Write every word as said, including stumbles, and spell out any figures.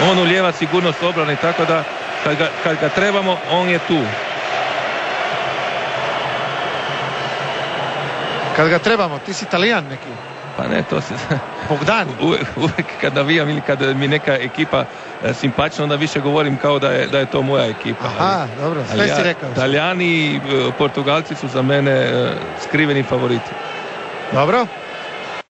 On ulijeva sigurnost obrane, tako da kad ga, kad ga trebamo, on je tu. Kad ga trebamo, ti si Talijan neki? Pa ne, to se... Bogdan? Uvijek, uvijek kad navijam ili kad mi neka ekipa e, simpatična, onda više govorim kao da je, da je to moja ekipa. Aha, ali, dobro, sve ali si rekao. Talijani i e, Portugalci su za mene e, skriveni favoriti. Dobro.